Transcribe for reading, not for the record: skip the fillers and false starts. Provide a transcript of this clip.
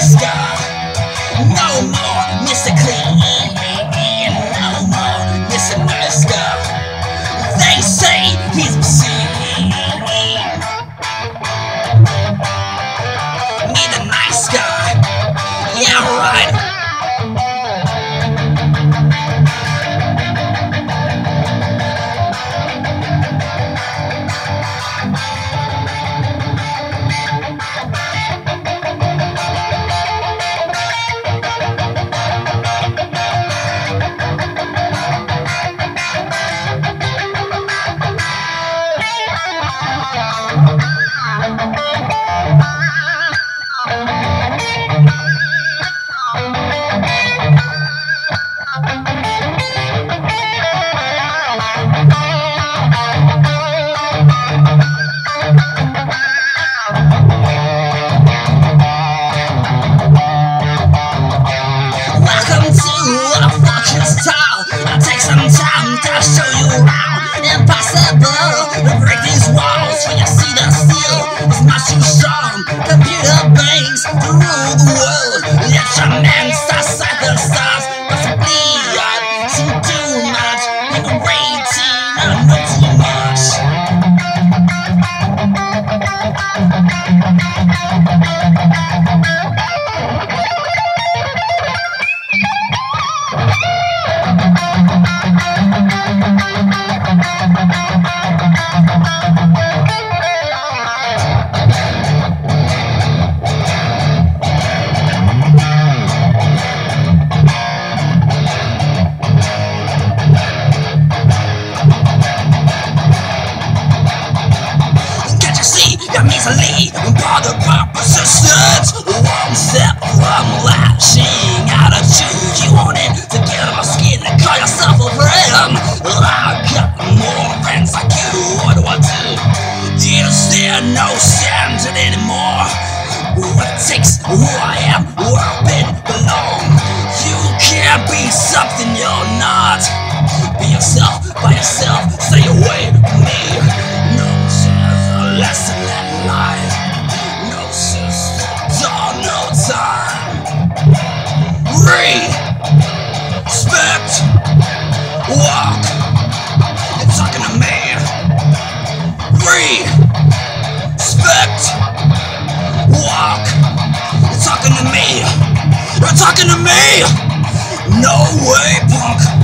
nice guy. No more Mr. Clean, no more Mr. Nice guy. They say he's obscene. Me the nice guy. Yeah, right. Welcome to a fucking style. I'll take some time to show you around. Impossible to break these walls. When you see the steel, it's much too strong. Computer brains to rule the world. Let your man aside the stars. Possibly I've seen too much. Like a rating, I know too much. Easily, by the propositions. One step from lashing out at you wanted to get on my skin and call yourself a friend. I've got more friends like you. What do I do? Is there no standard anymore? What it takes, who I am, where I've been, belong. You can't be something you're not. Be yourself, by yourself, stay away from me. No chance, a lesson in life. No system, no time. Respect, walk. You're talking to me. Respect, walk. You're talking to me. You're talking to me. No way, punk.